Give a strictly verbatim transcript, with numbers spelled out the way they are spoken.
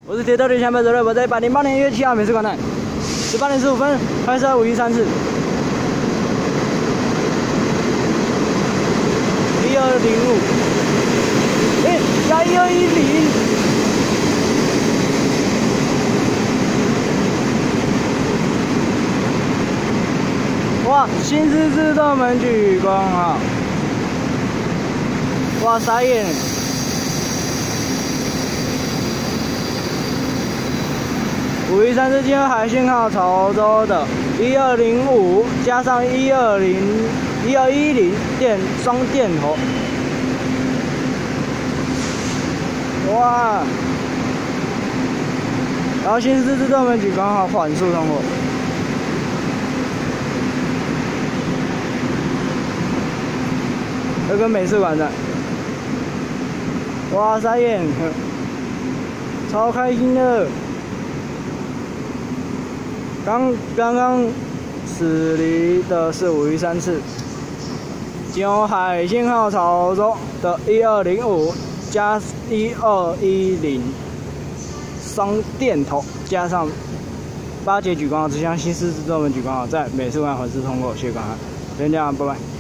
我是铁道旅前辈泽瑞，我在一百零八年一月七号美术馆内，十八点十五分拍摄五一三次，一二零五，哎，加一二一零。 哇，新式自动门举光啊！哇，傻眼！五一三是金河海信号潮州的一二零五加上一二零一二一零电双电头。哇！然后新式自动门举光好缓速通过。 要跟美术馆站，哇傻眼，超开心的。刚刚刚驶离的是五一三次，金河海信号潮州的一二零五加一二一零双电头，加上八节举光号，只向新式自动门举光号，在美术馆环视通过，谢谢观看，先这样，拜拜。